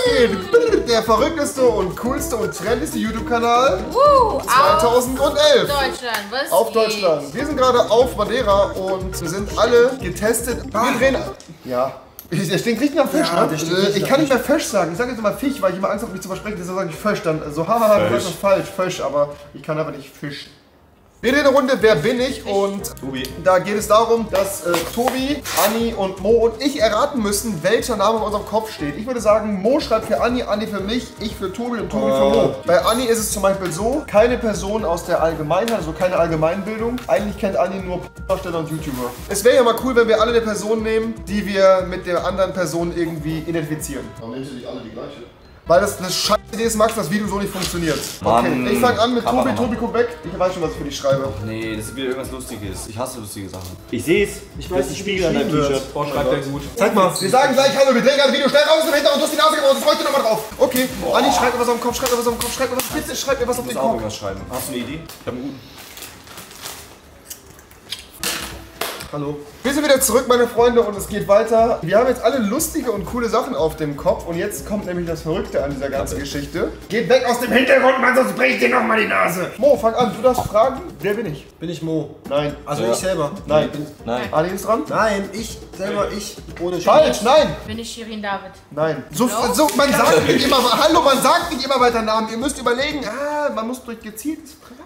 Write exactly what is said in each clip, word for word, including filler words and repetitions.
geht? Der verrückteste und coolste und trendigste YouTube-Kanal Uh, zweitausendelf. Auf Deutschland, was Auf geht? Deutschland. Wir sind gerade auf Madeira und wir sind alle getestet. Wir drehen. Ja. Ich- Der stinkt richtig nach Fisch, Ja, ne? der stinkt Äh, richtig Ich nach kann nicht mehr Fisch sagen. Ich sage jetzt immer Fisch, weil ich immer Angst habe, mich zu versprechen. Deshalb sage ich Fisch. Dann so, hahaha, du sagst das falsch. Fisch, aber ich kann aber nicht Fisch. Wir drehen eine Runde, wer bin ich? Und Tobi. da geht es darum, dass äh, Tobi, Anni und Mo und ich erraten müssen, welcher Name auf unserem Kopf steht. Ich würde sagen, Mo schreibt für Anni, Anni für mich, ich für Tobi und Tobi für Mo. Bei Anni ist es zum Beispiel so, keine Person aus der Allgemeinheit, also keine Allgemeinbildung. Eigentlich kennt Anni nur Darsteller und YouTuber. Es wäre ja mal cool, wenn wir alle eine Person nehmen, die wir mit der anderen Person irgendwie identifizieren. Warum nimmst du nicht alle die gleiche? Weil das eine scheiße Idee ist, Max, das Video so nicht funktioniert. Mann, Okay, ich fange an mit Tobi, Kameramann. Tobi, guck weg. Ich weiß schon, was ich für dich schreibe. Nee, das ist wieder irgendwas Lustiges. Ich hasse lustige Sachen. Ich sehe es. Ich Das weiß ist nicht, ein wie Spiegel an deinem geschrieben wird. T-Shirt. Oh, schreibt er gut. Zeig mal. Wir sagen gleich, hallo, wir drehen gerade ein Video, schnell raus aus dem Hintergrund, du hast die Nase gebrochen, das heute nochmal drauf. Okay, Anni, schreib mir was auf den Kopf, schreib mir was auf den Kopf, schreib mir was, bitte schreib mir was auf Ich den muss auch Kopf. irgendwas schreiben. Hast du eine Idee? Ich habe einen guten. Hallo. Wir sind wieder zurück, meine Freunde, und es geht weiter. Wir haben jetzt alle lustige und coole Sachen auf dem Kopf und jetzt kommt nämlich das Verrückte an dieser ganzen Geschichte. Geht weg aus dem Hintergrund, Mann, sonst brech ich dir nochmal die Nase. Mo, fang an, du darfst fragen, wer bin ich? Bin ich Mo? Nein. Also Ja. ich selber? Nein. Nein. Anni ist dran? Nein, ich selber, ich. Ohne Falsch, nein. Bin ich Shirin David? Nein. So, so, man sagt nicht immer, hallo, man sagt nicht immer weiter Namen. Ihr müsst überlegen, ah, man muss durch gezieltes Fragen.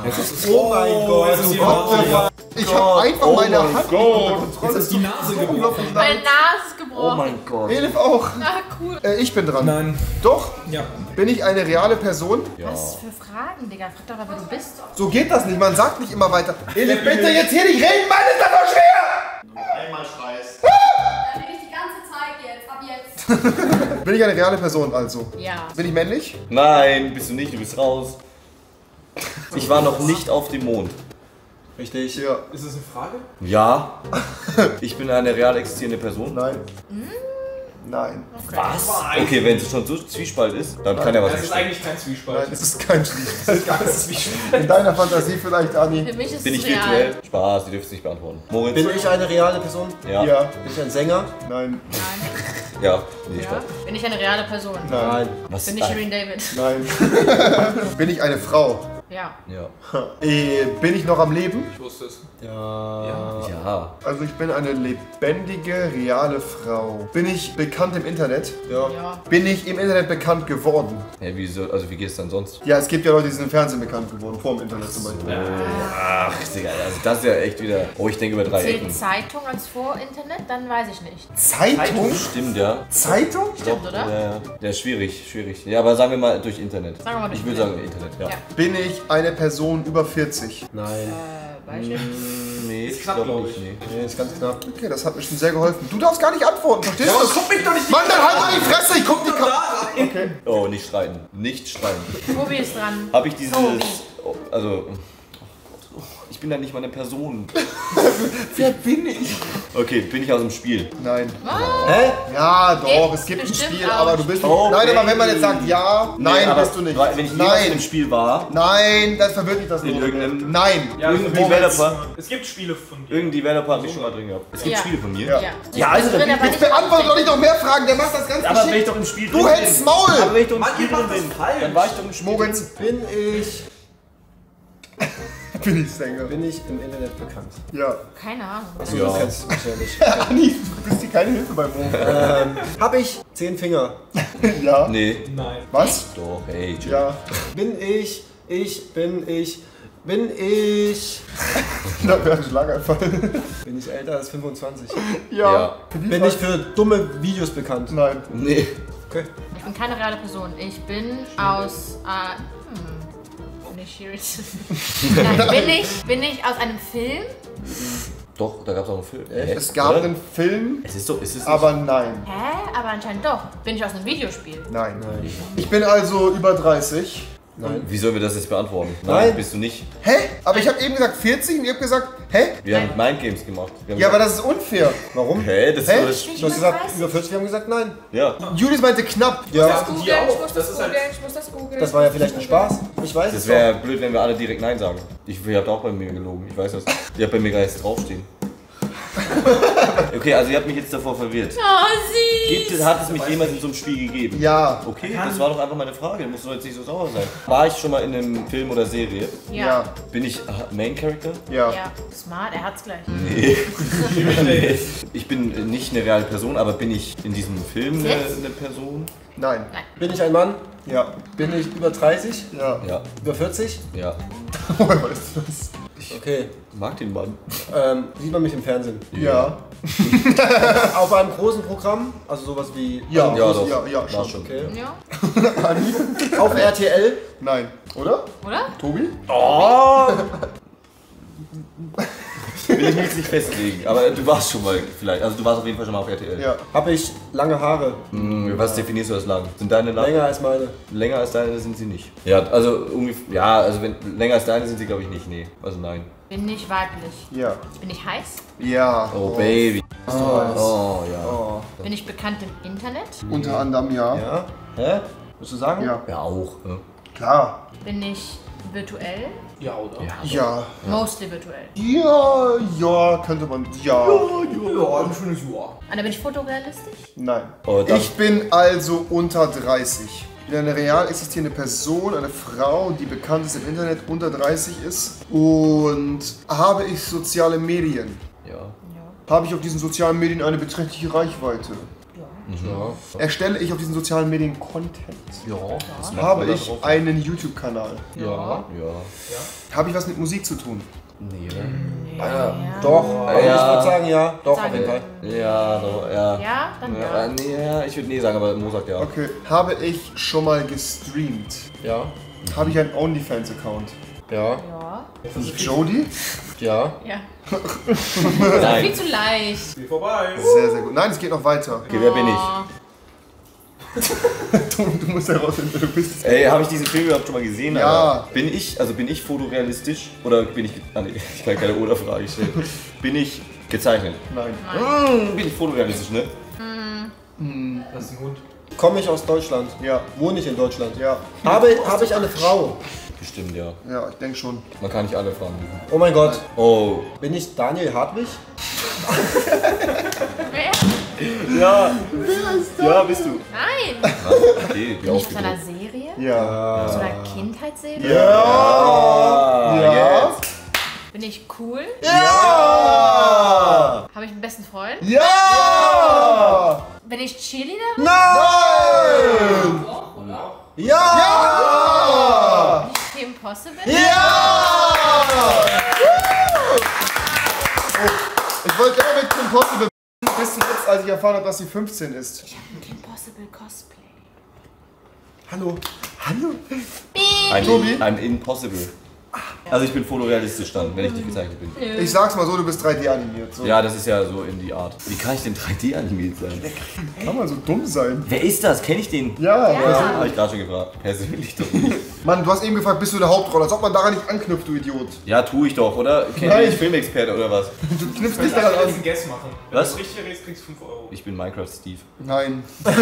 Oh mein Gott, jetzt ist du die Gott. Nase. Ich habe einfach meine Hand unter Kontrolle. Jetzt ist die Nase gebrochen. Meine Nase ist gebrochen. Oh mein Gott. Elif auch. Ah, cool. Äh, ich bin dran. Nein. Doch? Ja. Bin ich eine reale Person? Was für Fragen, Digga? Frag doch mal, wer du bist. So geht das nicht, man sagt nicht immer weiter. Elif, bitte jetzt hier nicht reden, Mann, ist das so schwer! Einmal schreist. Dann bin ich die ganze Zeit jetzt, ab jetzt. Bin ich eine reale Person also? Ja. Bin ich männlich? Nein, bist du nicht, du bist raus. Ich war noch nicht auf dem Mond. Richtig? Ja. Ist das eine Frage? Ja. Ich bin eine real existierende Person. Nein. Nein. Was? Okay, wenn es schon so Zwiespalt ist, dann kann ja was Das ist nicht stimmen. eigentlich kein Zwiespalt. Nein, es ist kein Schließfall. Das ist Zwiespalt. In deiner Fantasie vielleicht, Anni. Für mich ist Bin es ich real. virtuell? Spaß, die dürfen es nicht beantworten. Moritz? Bin ich eine reale Person? Ja. Ja. Bin ich ein Sänger? Nein. Nein. Ja. Nee, Ja. Spaß. Bin ich eine reale Person? Nein. Was Bin ist ich ein- Shirin David? Nein. Bin ich eine Frau? Ja. Ja. Äh, bin ich noch am Leben? Ich wusste es. Ja. Ja. Also ich bin eine lebendige, reale Frau. Bin ich bekannt im Internet? Ja. Ja. Bin ich im Internet bekannt geworden? Hä, wieso, also wie geht's dann sonst? Ja, es gibt ja Leute, die sind im Fernsehen bekannt geworden, vor dem Internet zum Beispiel. Ach, Digga, also das ist ja echt wieder... Oh, ich denke über drei Zählt Ecken. Zeitung als Vor-Internet? Dann weiß ich nicht. Zeitung? Stimmt, ja. Zeitung? Stimmt, oder? Ja, ja. Der ist schwierig, schwierig. Ja, aber sagen wir mal durch Internet. Sagen wir mal durch Ich würde sagen Internet, ja. Ja. Bin ich eine Person über vierzig? Nein. Äh, weiß ich nicht. Nee, Ist knapp, glaub glaub nicht, ich. nee. Nee, ist ganz knapp. Okay, das hat mir schon sehr geholfen. Du darfst gar nicht antworten, verstehst du? Guck mich doch nicht. Mann, dann halt mal die Fresse, ich guck die Kamera. Okay. Oh, nicht streiten. Nicht streiten. Tobi ist dran. Habe ich dieses... Tobi. Oh, also... Oh, ich bin ja nicht mal eine Person. Wer bin ich? Okay, bin ich aus dem Spiel? Nein. Hä? Ja, doch, Gibt's es gibt ein bestimmt Spiel, auch. aber du bist nicht. Okay. Nein, aber wenn man jetzt sagt ja, nein, Nee, aber bist du nicht. Wenn ich jemals in Nein, dem Spiel war, nein, das verwirrt dich das in nur. irgendeinem... Nein. Ja, Irgendein Moritz. Developer, Es gibt Spiele von dir. irgendein Developer hat mich schon mal drin gehabt. Es gibt Ja. Spiele von mir. Ja. Ja. Ja, also, drin, aber Jetzt nicht beantworte doch auf- nicht noch mehr Fragen, der macht das ganz Aber wenn ich geschickt. doch im Spiel Du drin hältst bin. Maul! Aber wenn ich doch im Mann, Spiel ihr macht drin das bin, falsch. dann war ich doch im Spiel Moritz, Bin ich. bin ich Sänger. Bin ich im Internet bekannt? Ja. Keine Ahnung. Achso, Ja. das kennst du wahrscheinlich. Anni, du bist hier keine Hilfe bei Mo. ähm, hab ich zehn Finger? Ja. Nee. Nein. Was? Doch, hey, chill. Ja. Bin ich. Ich. Bin ich. Bin ich. Da wäre ein Schlaganfall. Bin ich älter als fünfundzwanzig? Ja. Ja. Für die Bin Frage- ich für dumme Videos bekannt? Nein. Nee. Okay. Ich bin keine reale Person. Ich bin aus. Äh, hm. Bin ich Shirin? Nein, bin ich, bin ich aus einem Film? Doch, da gab es auch einen Film. Hä? Es gab Oder? einen Film, Es ist so, ist es nicht. aber nein. Hä? Aber anscheinend doch. Bin ich aus einem Videospiel? Nein. Ich bin also über dreißig. Nein. Wie sollen wir das jetzt beantworten? Nein. Bist du nicht. Hä? Aber ich habe eben gesagt vierzig und ihr habt gesagt, hä? Wir haben Mindgames gemacht. Wir haben Ja, aber gesagt, das ist unfair. Warum? Hä? Das Hä? ist das. Ich Du hast bin gesagt, dreißig. über vierzig, wir haben gesagt nein. Ja. Julius meinte knapp. Ja. Ja, die auch. Ich muss Das das ist halt. googeln, ich muss das googeln. Das war ja vielleicht ein Spaß. Ich weiß Das es wäre blöd, wenn wir alle direkt Nein sagen. Ich, ihr habt auch bei mir gelogen, ich weiß das. Ihr habt bei mir gar nichts draufstehen. Okay, also ihr habt mich jetzt davor verwirrt. Oh, sie! Gibt, hat es mich jemals in so einem Spiel gegeben? Ja. Okay, das war doch einfach meine Frage. Du musst doch jetzt nicht so sauer sein. War ich schon mal in einem Film oder Serie? Ja. Ja. Bin ich äh, Main Character? Ja. Ja. Smart, er hat's gleich. Nee. Ich bin nicht eine reale Person, aber bin ich in diesem Film eine, Jetzt? eine Person? Nein. Bin ich ein Mann? Ja. Bin ich über dreißig? Ja. Ja. Über vierzig? Ja. Woher weißt du das? Okay. Mag den Mann. Ähm, sieht man mich im Fernsehen? Ja. Auf einem großen Programm? Also sowas wie... Ja. Ja, doch. Ja, ja, War schon. schon. Okay. Ja. Anni? Auf R T L? Nein. Oder? Oder? Tobi? Oh! Will ich mich jetzt nicht festlegen, aber du warst schon mal vielleicht. Also du warst auf jeden Fall schon mal auf R T L. Ja. Habe ich lange Haare? Hm, was definierst du als lang? Sind deine lang? Länger als meine? Länger als deine sind sie nicht. Ja, also ungefähr. Ja, also wenn länger als deine sind sie glaube ich nicht. Nee. Also nein. Bin ich weiblich? Ja. Bin ich heiß? Ja. Oh, Baby. Oh. Oh ja. Oh. Bin ich bekannt im Internet? Unter anderem ja. Ja. Hä? Willst du sagen? Ja. Ja auch. Ne? Klar. Bin ich virtuell? Ja, oder? Ja. Mostly virtuell. Ja, ja, könnte man. Ja. Ja, ein schönes Jahr. Und dann bin ich fotorealistisch? Nein. Oh, das- Ich bin also unter dreißig. Ich bin eine real existierende Person, eine Frau, die bekannt ist im Internet, unter dreißig ist. Und habe ich soziale Medien? Ja. Ja. Habe ich auf diesen sozialen Medien eine beträchtliche Reichweite? Ja. Erstelle ich auf diesen sozialen Medien Content? Ja. Was macht Habe man da ich drauf? einen YouTube-Kanal? Ja. Ja. Habe ich was mit Musik zu tun? Nee, ne? Ja. Doch. Ja. Ich würde sagen ja. Doch, Sagen auf jeden Fall. Ja, doch, ja. Ja, dann Ja, ja. nee, ja, ich würde nee sagen, aber Mo sagt ja. Okay. Habe ich schon mal gestreamt? Ja. Habe ich einen OnlyFans-Account? Ja. Ja. Jodie? Ja. Ja. Viel Nein. zu leicht. Geh vorbei. Sehr, sehr gut. Nein, es geht noch weiter. Okay, wer bin ich? Oh. Du, du musst herausfinden, wer du bist. Ey, habe ich diesen Film überhaupt schon mal gesehen? Ja. Alter? Bin ich, also bin ich fotorealistisch oder bin ich, ah, nee, ich kann keine Oder-Frage stellen. Bin ich gezeichnet? Nein. Hm, bin ich fotorealistisch, ne? Das ist ein Hund. Komme ich aus Deutschland? Ja. Wohne ich in Deutschland? Ja. Habe, habe ich eine Frau? Bestimmt, ja. Ja, ich denke schon. Man kann nicht alle Fragen rufen. Oh mein Gott. Oh. Bin ich Daniel Hartwig? Wer? Ja. Ja, bist du. Nein! Okay, wie Bin ich aus einer aufgedrückt. Serie? Ja. Aus einer Kindheitsserie? Ja. Ah, Ja. jetzt. Bin ich cool? Ja. Habe ich einen besten Freund? Ja. Bin ich Cheerleader? Nein. Ja! Ja. Bin ich Kim Possible? Ja. Ich wollte immer mit Kim Possible bis zuletzt, als ich erfahren habe, dass sie fünfzehn ist. Ich habe ein Kim Possible Cosplay. Hallo. Hallo. Ein, Tobi? ein Impossible. Also ich bin fotorealistisch dann, wenn ich nicht gezeichnet bin. Ich sag's mal so, du bist drei D animiert. So. Ja, das ist ja so in die Art. Wie kann ich denn drei D animiert sein? Kann man so dumm sein? Wer ist das? Kenn ich den? Ja. Ja. Habe ich gerade schon gefragt. Persönlich doch nicht. Mann, du hast eben gefragt, bist du der Hauptrolle? Als ob man daran nicht anknüpft, du Idiot. Ja, tue ich doch, oder? Kennt Nein. ihr nicht Filmexperte oder was? Du knüpfst Ich nicht kann daran jetzt an. einen Guess machen. Wenn Was? du es richtig errätst, kriegst du fünf Euro. Ich bin Minecraft Steve. Nein.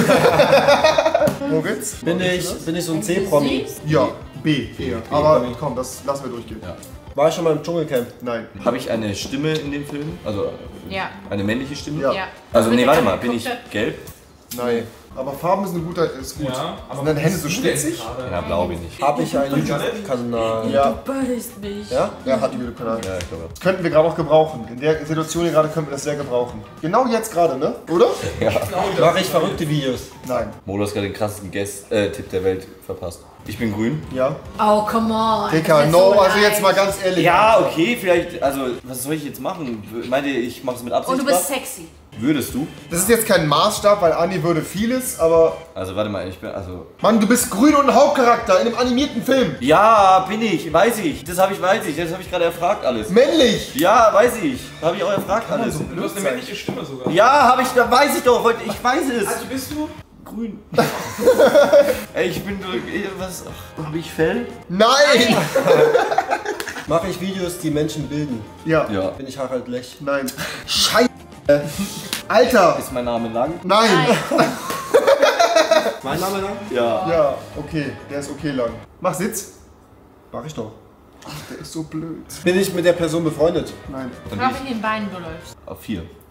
Moritz? Bin ich, bin ich so ein C-Promi? Ja. B. Ja. Aber komm, das lassen wir durchgehen. Ja. War ich schon mal im Dschungelcamp? Nein. Habe ich eine Stimme in dem Film? Also Ja. eine männliche Stimme? Ja. Ja. Also nee, Wenn warte ich mal, bin ich angeguckt gelb? Nein. Aber Farben ist ein guter, ist gut. Ja, aber Sind deine Hände so was bist du denn schwitzig? gerade? Ja, blau bin ich. Habe ich einen YouTube-Kanal? Ja. beißt mich. Ja? Ja, hat die YouTube-Kanal. Ja, ich glaube. Das könnten wir gerade auch gebrauchen. In der Situation hier gerade könnten wir das sehr gebrauchen. Genau jetzt gerade, ne? Oder? Ja. Mache ich verrückte Videos? Nein. Modo hat gerade den krassesten Guess, äh, Tipp der Welt verpasst. Ich bin grün. Ja. Oh, come on. Dicker, Das ist no, so also jetzt mal leicht. ganz ehrlich. Ja, okay, vielleicht, also was soll ich jetzt machen? Meint ihr, ich mache es mit Absicht? Und du bist was? sexy. Würdest du? Das ist jetzt kein Maßstab, weil Anni würde vieles, aber. Also warte mal, ich bin, also... Mann, du bist grün und ein Hauptcharakter in einem animierten Film. Ja, bin ich, weiß ich. Das habe ich, weiß ich. Das habe ich gerade erfragt alles. Männlich. Ja, weiß ich. Habe ich auch erfragt alles. Du hast eine männliche Stimme sogar. Ja, habe ich, da weiß ich doch. heute- Ich weiß es. Also bist du? Grün. Ey, ich bin so, ey, was, ach, habe ich Fell? Nein. Mache ich Videos, die Menschen bilden? Ja. Ja. Bin ich Harald Lech? Nein. Scheiße. Alter. Ist mein Name lang? Nein. Nein. Mein Name lang? Ja. Ja, okay. Der ist okay lang. Mach Sitz. Mach ich doch. Der ist so blöd. Bin ich mit der Person befreundet? Nein. Dann Auf bin in den Beinen du läufst. ich auf vier.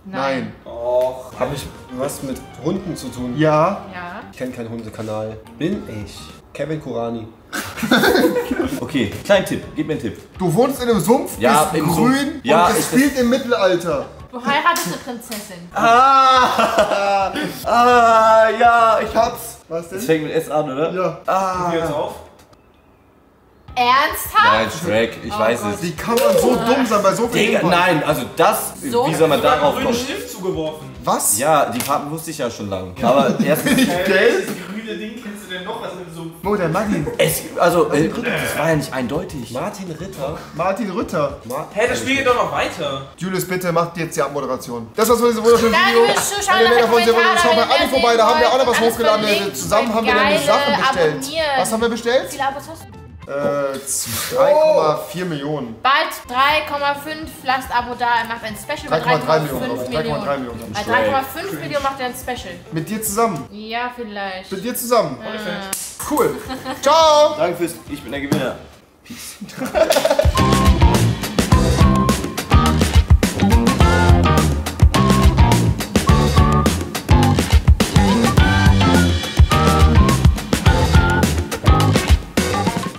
Nein. Och. Habe ich was mit Hunden zu tun? Ja. Ja. Ich kenne keinen Hundekanal. Bin ich Kevin Kurani? Okay, kleinen Tipp. Gib mir einen Tipp. Du wohnst in einem Sumpf, Ja, bist im grün Sumpf. Ja, und ich- gespielt im Mittelalter. Du heiratest eine Prinzessin. Ah, ah, ja, ich hab's. Was Das denn? fängt mit S an, oder? Ja. Ah. Geh jetzt auf. Ernsthaft? Nein, Shrek, ich Oh weiß Gott. es. Wie kann man so dumm sein bei so vielen Digga, Hinweisen? nein, also das, So? wie soll man Sogar darauf einen grünen kommen? Stift zugeworfen. Was? Ja, die Farben wusste ich ja schon lang. Aber erstens, Hey, Geld? Das grüne Ding kennst du denn noch? Was mit so. Wo, der Maggi? es, also, äh, das war ja nicht eindeutig. Martin Ritter? Martin Rütter. Ma Hä, das Spiel geht doch noch weiter. Julius, bitte macht jetzt die Abmoderation. Das war's für dieses wunderschöne Danke Video. fürs Zuschauen. Wenn ihr mehr davon lasst sehen wollt, Kommentare, schaut bei wenn ihr Anni mehr vorbei, da haben wir sehen alle was wollt. hochgeladen. Alles verlinkt. Zusammen haben wir nämlich Geile Sachen bestellt. abonnieren. Was haben wir Wie bestellt? viele Abos hast du? Äh, drei Komma vier Millionen. Bald drei Komma fünf. Lasst Abo da. Er macht ein Special bei drei Komma drei drei Komma Millionen. fünf drei Komma drei Millionen. Millionen. Bei drei Komma fünf Millionen macht er ein Special. Mit dir zusammen. Ja, vielleicht. Mit dir zusammen. Äh. Cool. Ciao. Danke fürs, ich bin der Gewinner. Peace.